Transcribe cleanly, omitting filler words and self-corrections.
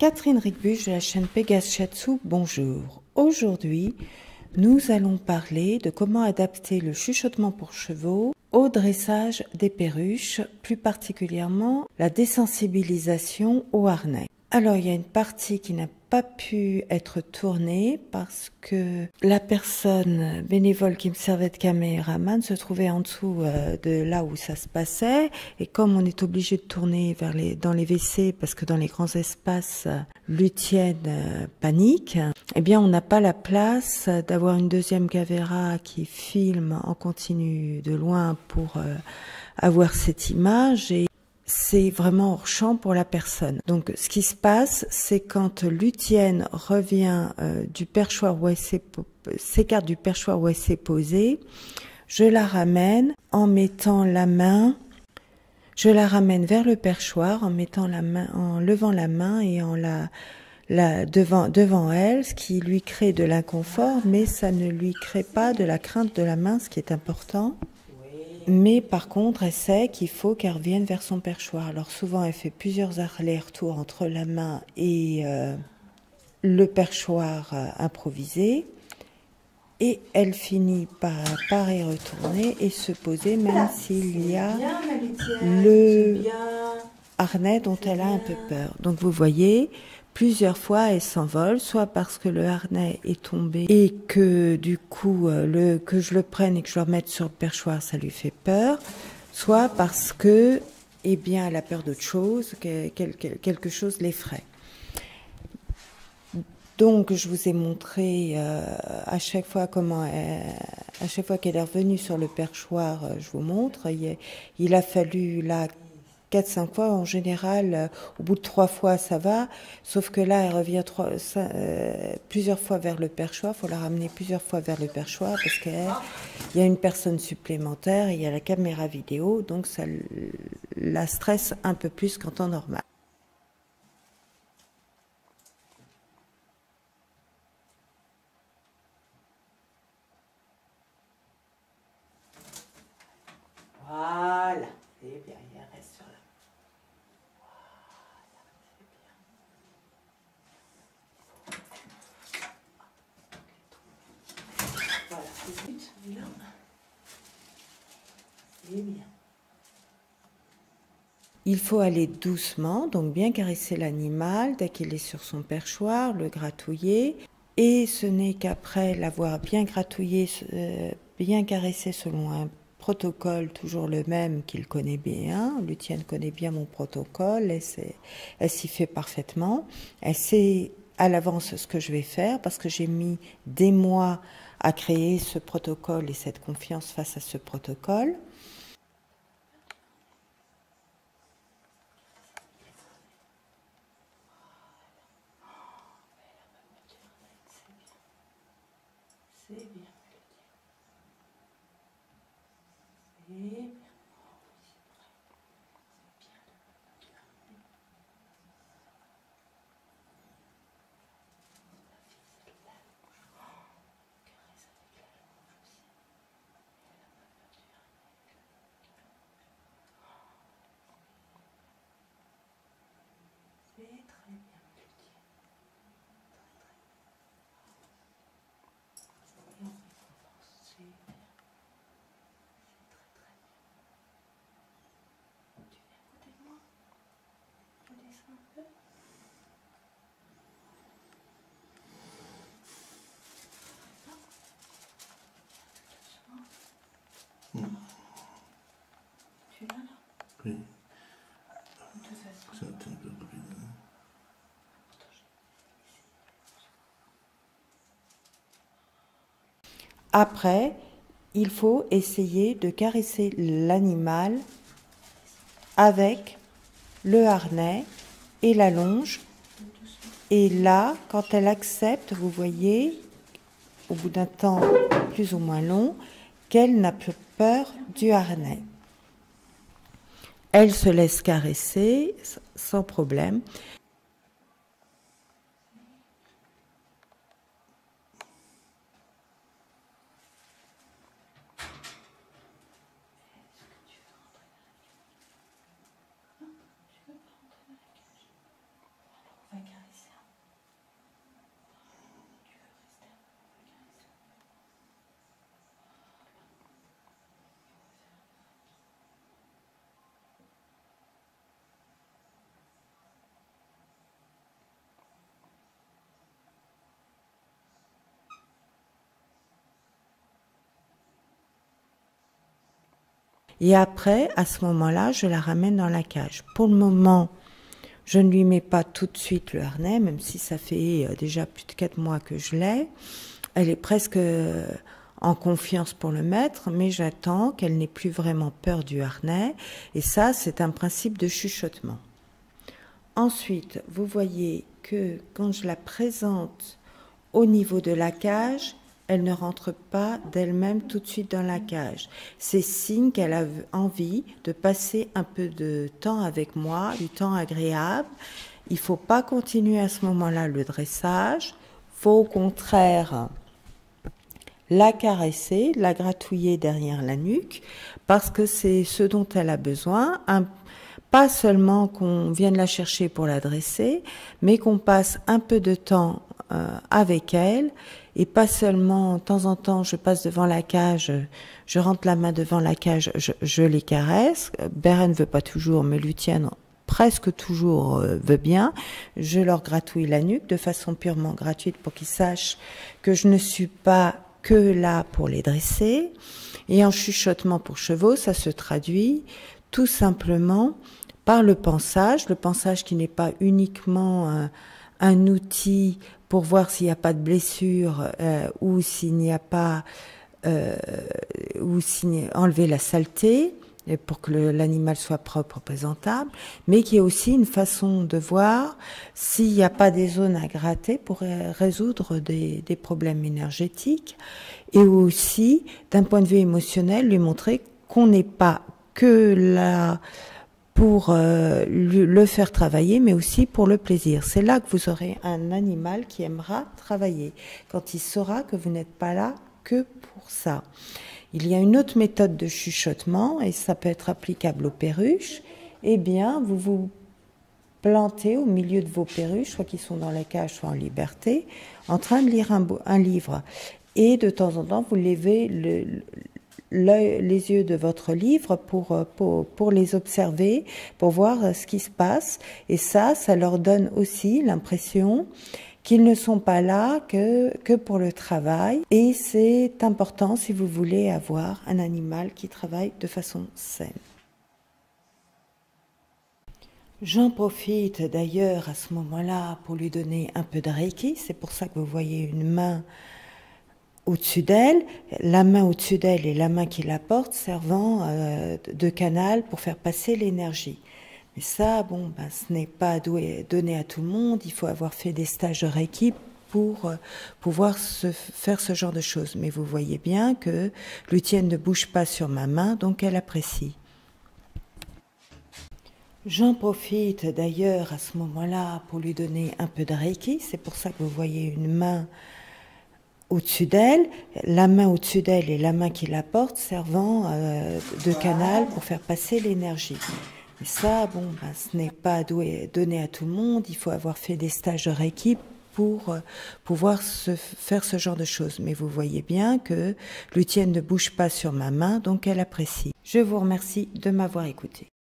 Catherine Ricbuch de la chaîne Pégase Shiatsu, bonjour. Aujourd'hui, nous allons parler de comment adapter le chuchotement pour chevaux au dressage des perruches, plus particulièrement la désensibilisation au harnais. Alors, il y a une partie qui n'a pas pu être tournée parce que la personne bénévole qui me servait de caméraman se trouvait en dessous de là où ça se passait, et comme on est obligé de tourner dans les WC parce que dans les grands espaces Lucienne panique, eh bien on n'a pas la place d'avoir une deuxième caméra qui filme en continu de loin pour avoir cette image, et c'est vraiment hors champ pour la personne. Donc, ce qui se passe, c'est quand Lucienne revient du perchoir où elle s'écarte du perchoir où elle s'est posée, je la ramène en mettant la main, je la ramène vers le perchoir en mettant la main, en levant la main et en devant elle, ce qui lui crée de l'inconfort, mais ça ne lui crée pas de la crainte de la main, ce qui est important. Mais par contre, elle sait qu'il faut qu'elle revienne vers son perchoir. Alors souvent, elle fait plusieurs allers-retours entre la main et le perchoir improvisé. Et elle finit par y retourner et se poser, même s'il y a le harnais dont elle a un peu peur. Donc vous voyez, plusieurs fois elle s'envole, soit parce que le harnais est tombé et que du coup que je le prenne et que je le remette sur le perchoir, ça lui fait peur, soit parce que, eh bien, elle a peur d'autre chose, que quelque chose l'effraie. Donc, je vous ai montré à chaque fois à chaque fois qu'elle est revenue sur le perchoir, je vous montre. Il a fallu là 4-5 fois. En général, au bout de 3 fois, ça va. Sauf que là, elle revient plusieurs fois vers le perchoir. Il faut la ramener plusieurs fois vers le perchoir parce qu'il y a une personne supplémentaire et il y a la caméra vidéo. Donc, ça la stresse un peu plus qu'en temps normal. Voilà, c'est bien, il reste sur la... Voilà, c'est bien. C'est bien. Il faut aller doucement, donc bien caresser l'animal dès qu'il est sur son perchoir, le gratouiller. Et ce n'est qu'après l'avoir bien gratouillé, bien caressé selon un protocole toujours le même qu'il connaît bien. Lucienne connaît bien mon protocole, elle s'y fait parfaitement. Elle sait à l'avance ce que je vais faire parce que j'ai mis des mois à créer ce protocole et cette confiance face à ce protocole. C'est bien. C'est bien. Tu l'as là? Oui. De toute façon. C'est un peu rapide. Après, il faut essayer de caresser l'animal avec le harnais et la longe. Et là, quand elle accepte, vous voyez, au bout d'un temps plus ou moins long, qu'elle n'a plus peur du harnais. Elle se laisse caresser sans problème. On va caresser. Et après, à ce moment-là, je la ramène dans la cage. Pour le moment, je ne lui mets pas tout de suite le harnais, même si ça fait déjà plus de 4 mois que je l'ai. Elle est presque en confiance pour le mettre, mais j'attends qu'elle n'ait plus vraiment peur du harnais. Et ça, c'est un principe de chuchotement. Ensuite, vous voyez que quand je la présente au niveau de la cage, elle ne rentre pas d'elle-même tout de suite dans la cage. C'est signe qu'elle a envie de passer un peu de temps avec moi, du temps agréable. Il ne faut pas continuer à ce moment-là le dressage. Il faut au contraire la caresser, la gratouiller derrière la nuque, parce que c'est ce dont elle a besoin. Pas seulement qu'on vienne la chercher pour la dresser, mais qu'on passe un peu de temps avec elle, et pas seulement, de temps en temps, je passe devant la cage, je rentre la main devant la cage, je les caresse. Beren ne veut pas toujours, mais Lucienne presque toujours veut bien. Je leur gratouille la nuque de façon purement gratuite pour qu'ils sachent que je ne suis pas que là pour les dresser. Et en chuchotement pour chevaux, ça se traduit tout simplement par le pansage qui n'est pas uniquement un outil pour voir s'il n'y a pas de blessure ou s'il n'y a pas ou enlever la saleté pour que l'animal soit propre, présentable, mais qui est aussi une façon de voir s'il n'y a pas des zones à gratter pour résoudre des problèmes énergétiques, et aussi d'un point de vue émotionnel lui montrer qu'on n'est pas que là pour le faire travailler, mais aussi pour le plaisir. C'est là que vous aurez un animal qui aimera travailler, quand il saura que vous n'êtes pas là que pour ça. Il y a une autre méthode de chuchotement, et ça peut être applicable aux perruches. Eh bien, vous vous plantez au milieu de vos perruches, soit qu'ils sont dans la cage, soit en liberté, en train de lire un livre. Et de temps en temps, vous levez les yeux de votre livre pour les observer, pour voir ce qui se passe. Et ça leur donne aussi l'impression qu'ils ne sont pas là que pour le travail. Et c'est important si vous voulez avoir un animal qui travaille de façon saine. J'en profite d'ailleurs à ce moment-là pour lui donner un peu de Reiki. C'est pour ça que vous voyez une main au-dessus d'elle, la main au-dessus d'elle et la main qui la porte servant de canal pour faire passer l'énergie. Mais ça, bon, ce n'est pas donné à tout le monde. Il faut avoir fait des stages de Reiki pour pouvoir faire ce genre de choses. Mais vous voyez bien que Lucienne ne bouge pas sur ma main, donc elle apprécie. J'en profite d'ailleurs à ce moment-là pour lui donner un peu de Reiki. C'est pour ça que vous voyez une main au-dessus d'elle, la main au-dessus d'elle et la main qui la porte servant de canal pour faire passer l'énergie. Mais ça, bon, ce n'est pas donné à tout le monde. Il faut avoir fait des stages de Reiki pour pouvoir faire ce genre de choses. Mais vous voyez bien que Lucienne ne bouge pas sur ma main, donc elle apprécie. Je vous remercie de m'avoir écouté.